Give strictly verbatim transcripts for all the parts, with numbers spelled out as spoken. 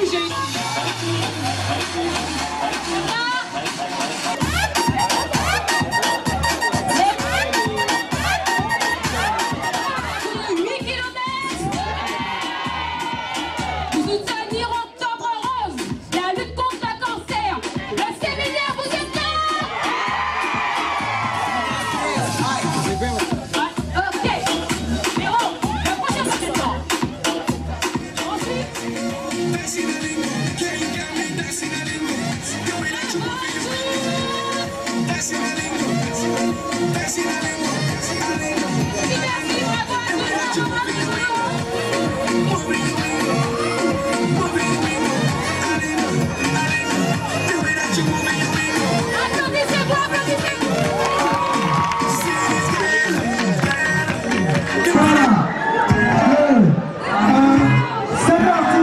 bouger ici. huit kilomètres. Vous soutenir Octobre Rose, la lutte contre le cancer, le séminaire, vous êtes là? Ok. Héros, le prochain maintenant. Ensuite. Applaudissez-vous, applaudissez-vous. C'est parti,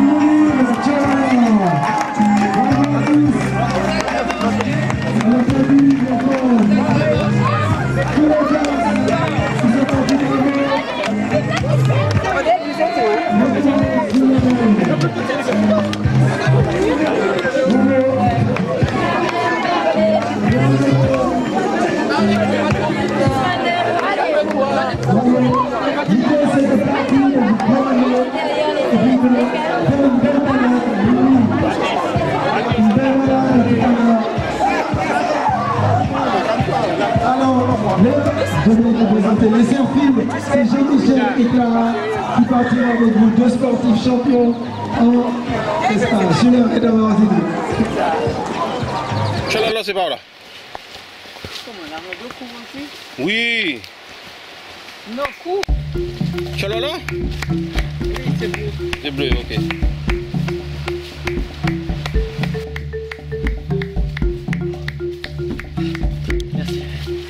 Alors, je vais vous présenter les film, c'est Jean-Michel et Clara qui partiront avec vous, deux sportifs champions en espace. Je leur ai d'abord dit. Chalala, c'est par là. Comment, on a deux coups aussi? Oui. Non, coups. Chalala? Oui, c'est bleu. C'est bleu, ok. Merci.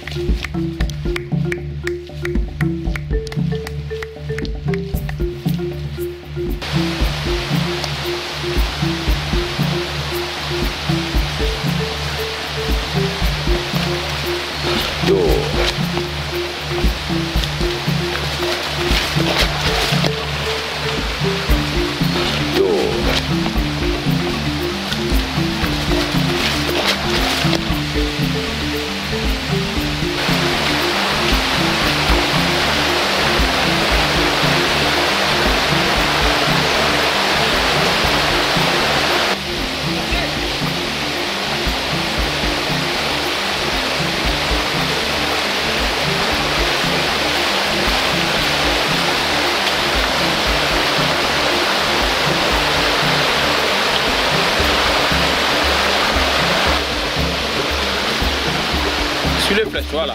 Suis les flèches, voilà.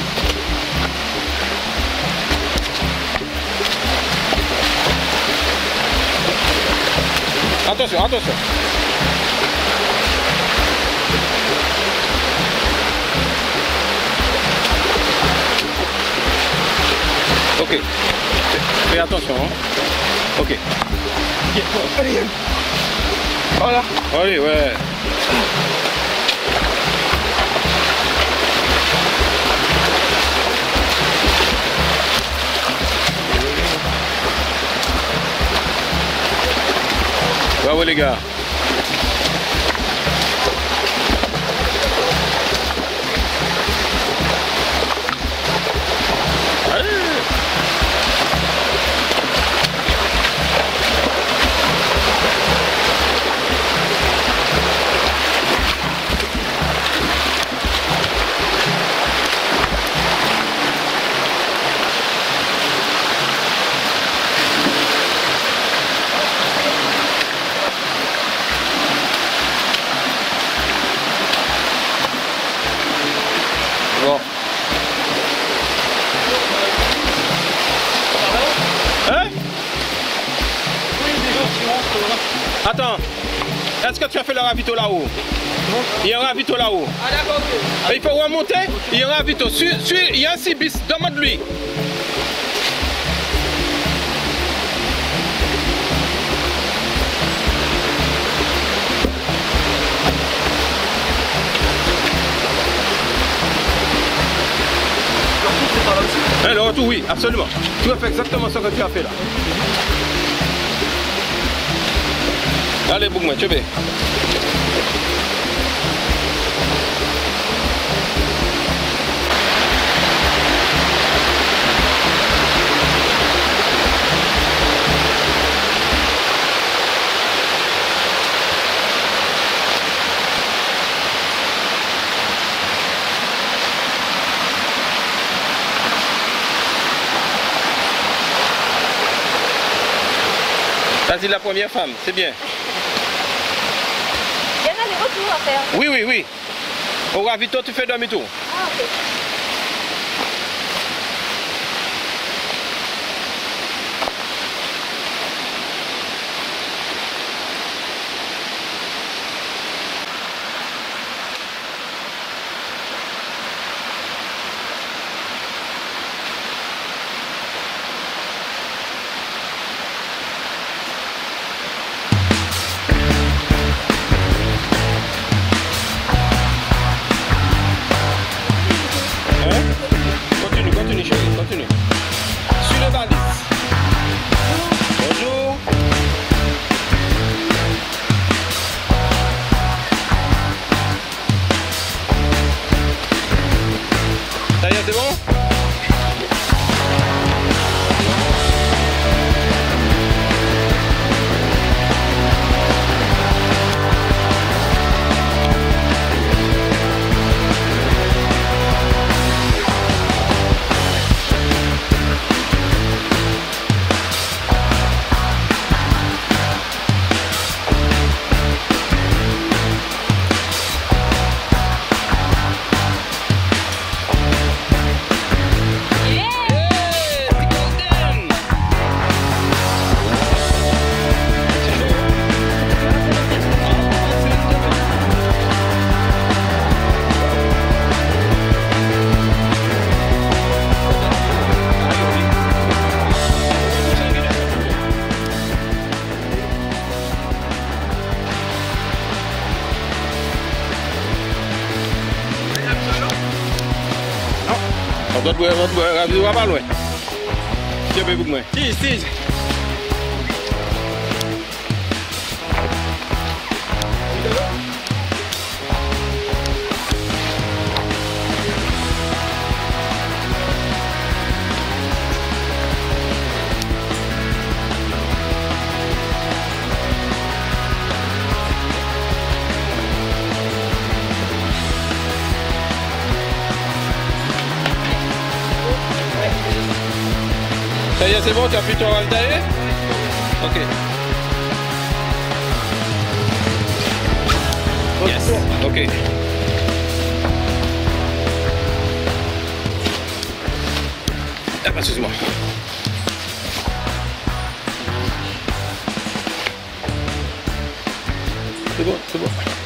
Attention, attention. Ok. Fais attention. Hein. Ok. Allez, voilà. Allez, ouais. Bravo les gars. Bon. Hein? Attends. Est-ce que tu as fait le ravito là-haut? Il y a un ravito là-haut. Ah d'accord, ok. Il faut remonter. Il y a un ravito. Suis, suis, il y a un cibis. Demande-lui. Hein, le retour, oui, absolument. Tu as fait exactement ce que tu as fait là. Allez, bouge-moi, tu veux. Vas-y, la première femme, c'est bien. Il y en a des retours à faire. Oui, oui, oui. Au ravito, tu fais demi-tour. Ah, ok. Continue, continue, chérie, continue. Sur les balises. Bonjour. Ça y est, c'est bon? On doit boire, on doit boire, on doit pas loin. Tiens, bébé, moi. Si, si. Ça y est, c'est bon, tu as pu te ravitailler? Ok. Yes, ok. Ah, bah, excuse-moi. C'est bon, c'est bon.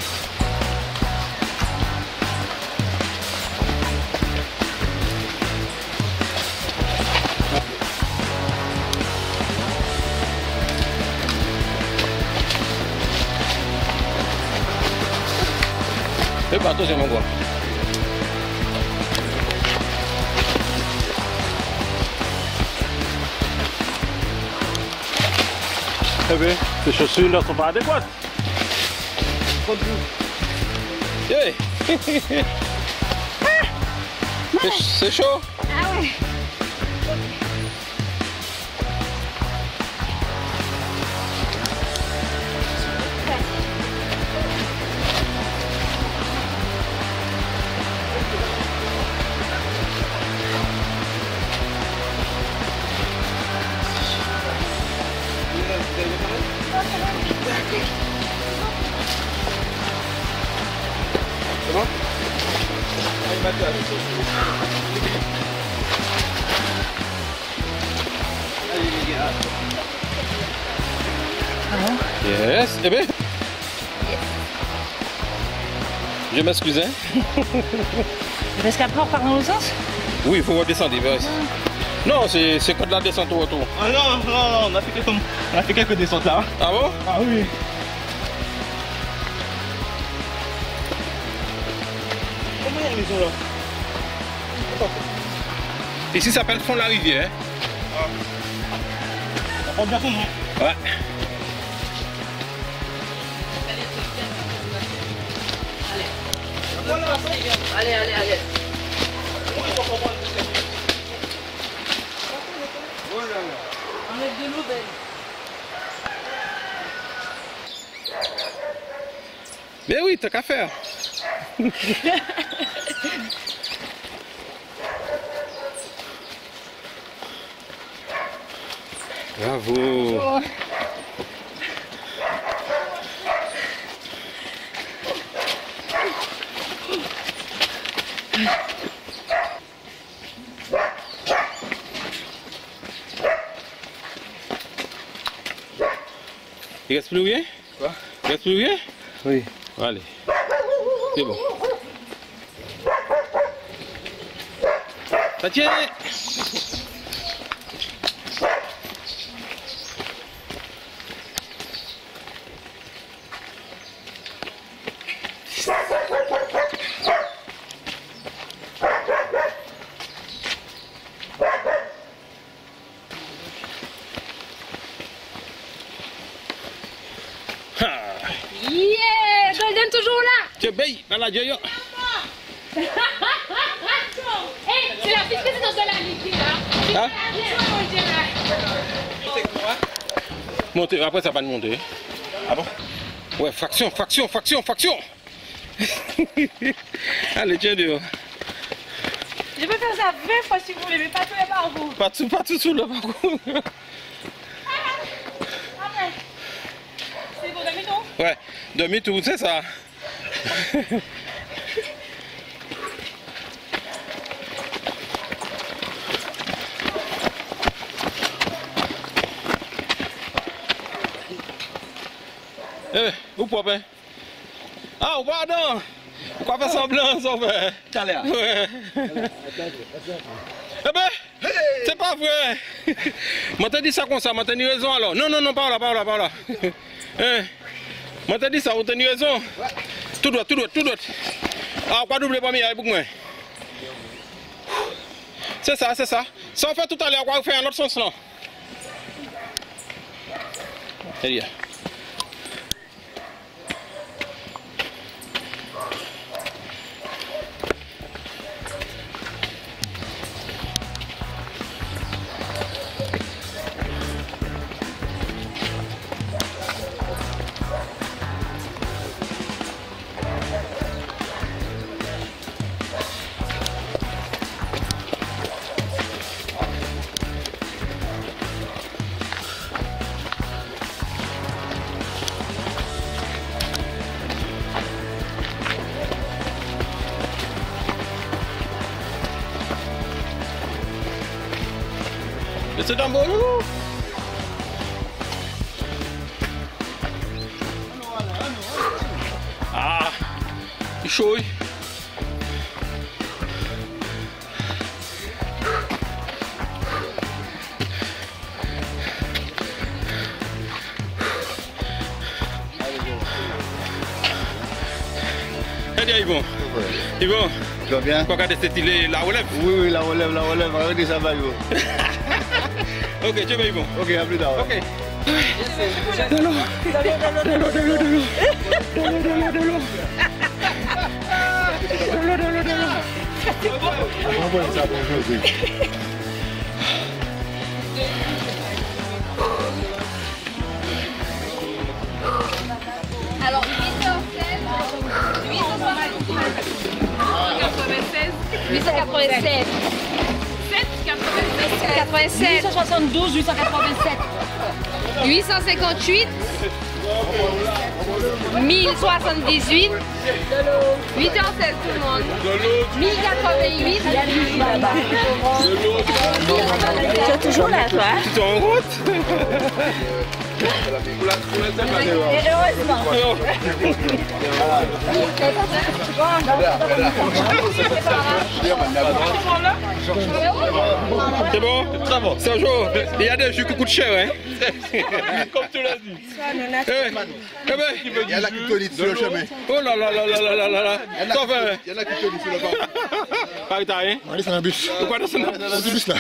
Fais pas attention, mon gars. Eh bien, tes chaussures ne sont pas adéquates. Hey. C'est chaud? Ah ouais. C'est bon? Yes, eh bien. Je m'excuse, hein? Parce qu'après on repart dans l'autre sens? Oui, il faut redescendre vers ici. Non, c'est quand la descente au retour. Ah non, non, non, on a fait quelques, on a fait quelques descentes là. Ah bon? Ah oui. Comment il y a une maison là? Ici, ça s'appelle Fond de la Rivière. Ça porte bien son nom. Ouais. Allez, allez, allez. Enlève de l'eau, Ben. Mais oui, t'as qu'à faire. Bravo. Oh. Il reste plus rien? Quoi? Il reste plus rien? Oui. Allez. C'est bon. Ça tient! Yeah! Golden toujours là! Tu es dans la joie. Hey, c'est la vice-présidente de la Ligue là! Hein? Monter, après ça va te monter. Ah bon? Ouais, faction, faction, faction, faction! Allez, tiens dehors. Je peux faire ça vingt fois si vous voulez, mais pas tous les parcours. Pas tout, pas tout sous le parcours. Après. C'est bon, demi-tour? Ouais, demi-tour, c'est ça. Eh, vous pouvez. Ah, pardon. Pourquoi faire semblant, ça fait? T'as l'air. Ouais. Eh ben, c'est pas vrai. Moi t'ai dit ça comme ça, moi t'as raison alors. Non, non, non, pas là, pas là, pas là. Hein? Moi t'ai dit ça, vous avez raison. Tout droit, tout droit, tout droit. Ah, pas doubler pas mieux pour moi. C'est ça, c'est ça. Ça on fait tout à l'heure, on va faire un autre sens là. C'est bien. C'est dans mon loup. Ah, il est chaud. Allez, Yvon. Yvon. Tu vas bien? Quoi regarder cette île, la relève? Oui, oui, la relève, la relève. Regardez ça va, yo. Ok, tu vas Yvon. Ok, à plus tard. Ok. De l'eau, de l'eau, de l'eau, de l'eau, de l'eau. De l'eau, de l'eau, de l'eau. De l'eau, de l'eau, de l'eau. On va ça pour aujourd'hui. Alors, huit cent seize, huit cent quatre-vingt-seize, sept quatre-vingt-sept, huit cent soixante-douze, huit cent quatre-vingt-sept. huit cent cinquante-huit, mille soixante-dix-huit, huit cent seize tout le monde, mille quatre-vingt-huit, Tu es toujours là, toi? Tu es en route? Et heureusement. C'est bon? Très bon. Sergio, il y a des jus qui coûtent cher, hein? Comme tu l'as dit. Eh, eh ben, Il y en a qui te disent sur le chemin. oh là là là là là là là là. Ça fait. Il y en a qui te disent sur le parcours. Pas que t'as rien? On est dans un bus. Pourquoi dans ce nom? Dans un bus là.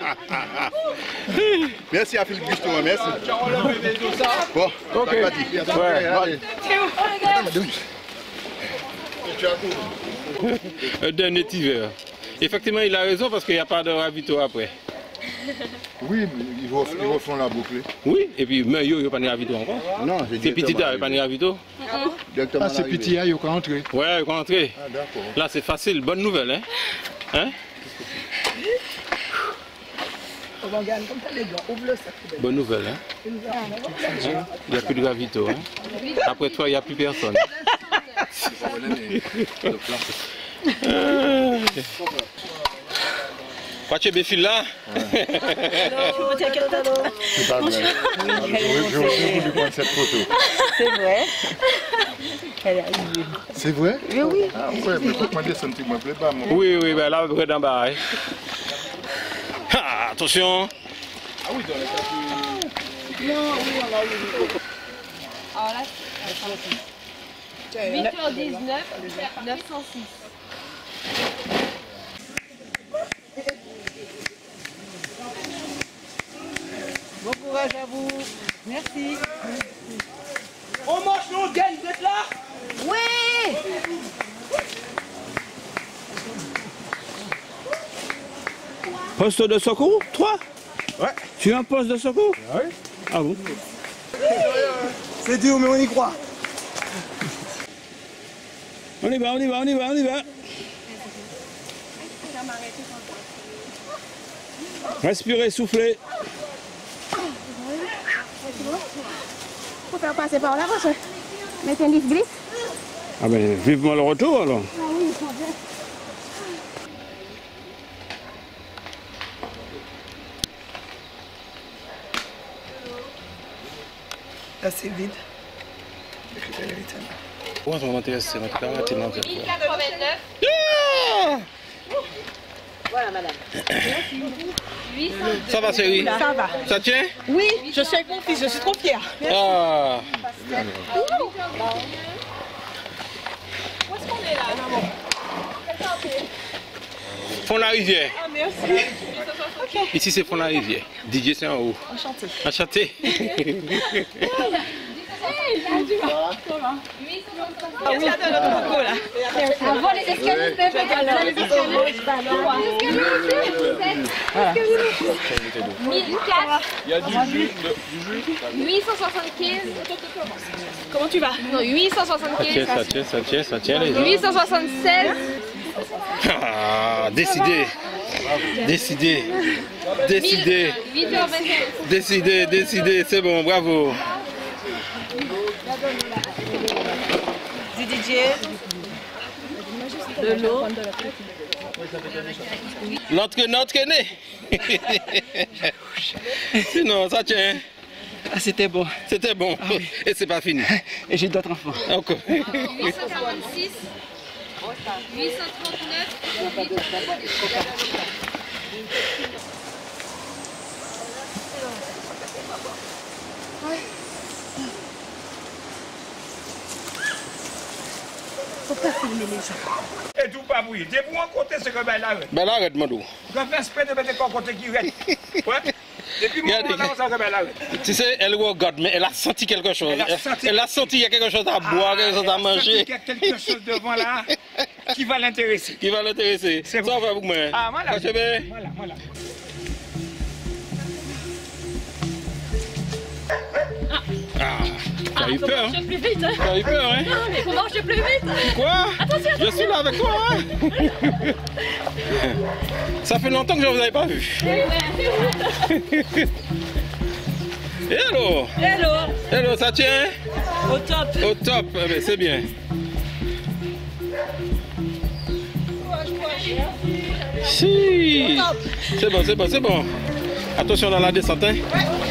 Merci à Philippe Gusto, merci. Bon, ok. ouais, allez. Tu as tout. Un dernier hiver. Effectivement, il a raison parce qu'il n'y a pas de ravito après. Oui, ils vont, ils vont faire la boucle. Oui, et puis, mais yo, il n'y a pas de ravito encore. Non, j'ai dit. C'est petit, il n'y a pas de ravito. Ah, c'est petit, il faut entrer. Ouais, il faut entrer. Ah, d'accord. Là, c'est facile. Bonne nouvelle, hein? Hein? Bonne nouvelle, hein? Il n'y a plus de ravito, hein? Après toi, il n'y a plus personne. Quoi, tu es béfile là? C'est pas vrai. J'ai aussi voulu prendre cette photo. C'est vrai. Elle est arrivée. C'est vrai? Oui, oui. Ah ouais, mais faut prendre des sentiments plus bas, moi. Oui, oui, ben là, après d'en bas. Ah, attention! Ah oui, dans les cas Non, oui, on a eu. Alors là, huit heures dix-neuf, neuf cent six. Bon courage à vous. Merci. On marche, on gagne, vous êtes là? Oui. Poste de secours? Toi? Ouais. Tu es un poste de secours? Ah oui. Ah bon? C'est dur, mais on y croit. On y va, on y va, on y va, on y va. Respirez, soufflez. Faut faire passer par là, parce que mettre un livre glisse. Ah ben, vivement le retour alors. Ah oui, il faut bien. Là, c'est vide. Ouais, ça m'intéresse, c'est notre caractère. mille quatre-vingt-neuf. Voilà, madame. huit cent deux. Ça va, chérie? Ça va. Ça tient? Oui, je suis avec mon fils, je suis trop fière. Ah! Où est-ce qu'on est là? Fond la rivière. Ah, merci. Ici, c'est Fond la rivière. D J, c'est en haut. Enchantée. Enchanté. Ah oui, ça donne notre coco là. Avant les escaliers, c'est pas les escaliers. mille quatre. Il y a du jus. huit cent soixante-quinze. Comment tu vas? Non, huit cent Ça tient, soixante-quinze. ça tient, ça tient, ça tient les gens. huit cent soixante-seize. Ah, décidé. Décidé. Décidé. huit heures vingt-cinq. Décidé, décidé. C'est bon, bravo. Du D J. De l'eau. L'entraînée, l'entraînée. Sinon, ça tient. Ah, c'était bon. C'était bon. Et c'est pas fini. Et j'ai d'autres enfants. Encore. huit cent quarante-six. huit cent trente-neuf. Faut pas filmer les gens. Et tout pas bruit. Dès vous rencontrez ce que ben là, Ben là, arrête, Madou. je fais esprit de mettre des côté qui reste. Ouais. Depuis mon Regardez. moment, ça que ben là. Tu sais, elle regarde, mais elle a senti quelque chose. Elle a senti- Elle a senti qu'il y a quelque chose à boire, quelque chose à manger. Il y a quelque chose devant là qui va l'intéresser. Qui va l'intéresser. C'est Ça va, vous, mais. Ah, voilà. Ça, c'est bien. Voilà, voilà. Ah, t'as eu peur, hein? Marche plus vite. T'as eu peur, hein? Non, mais faut marcher plus vite. Quoi? Attention, Je suis là avec toi, hein? Ça fait longtemps que je ne vous avais pas vu. Hello! Hello. Hello, ça tient? Au top. Au top, eh ben, c'est bien. Si! C'est bon, c'est bon, c'est bon. Attention dans la descente, hein?